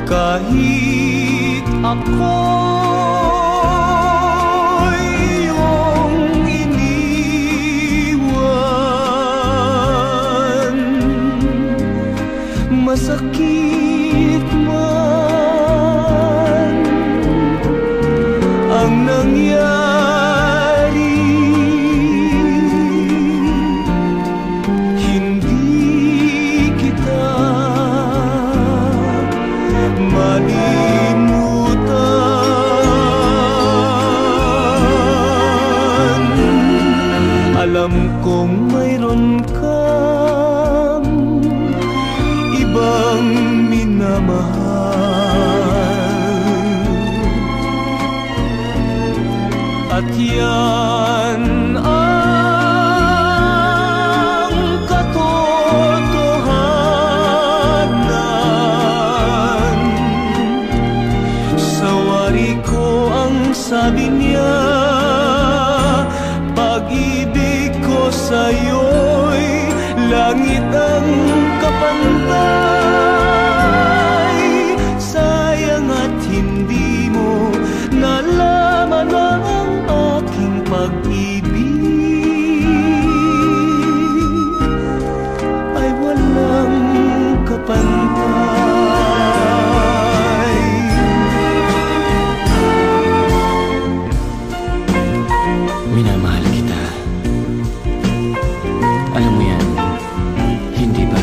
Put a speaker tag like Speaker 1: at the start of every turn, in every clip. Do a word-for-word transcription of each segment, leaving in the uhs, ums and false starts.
Speaker 1: Kahit ako'y iyong iniwan, masakit man ang nangyari, hindi kita malimutan. Alam kong mayroon kang ibang minamahal, at yan ang katotohanan. Sa wari ko ang sabi niya, pag-ibig ko sa'yo'y langit ang kapantay. Sayang at hindi mo nalaman ang aking pag-ibig ay walang kapantay.
Speaker 2: Minamahal kita. Alam mo yan, hindi ba?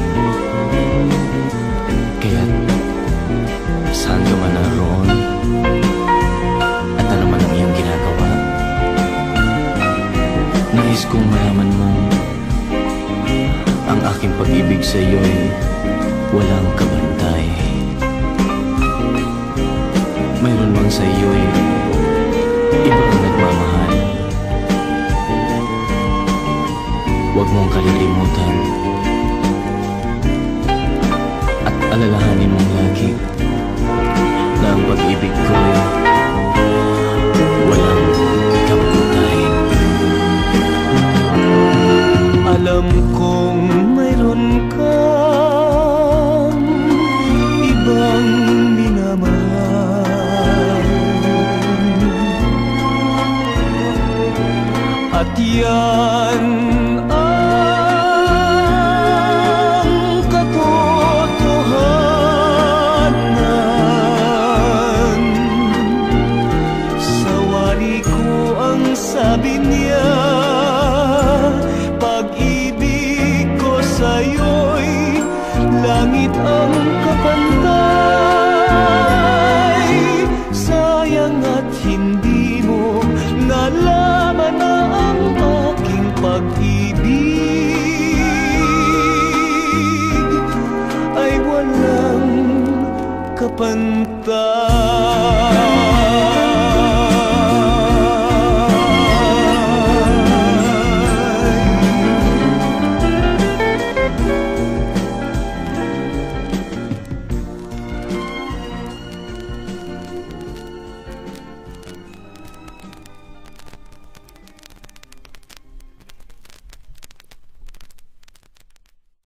Speaker 2: Kaya't saan ka man naroon at ano man ang iyong ginagawa, nais kong malaman mo ang aking pag-ibig sa iyo'y walang kabantay. Mayroon bang sa iyo'y ibang nagmamahal? Huwag mong kalilimutan at alalahanin mong lagi na ang pag-ibig ko'y walang kapantay.
Speaker 1: Alam kong mayroon kang ibang minamahal, at yan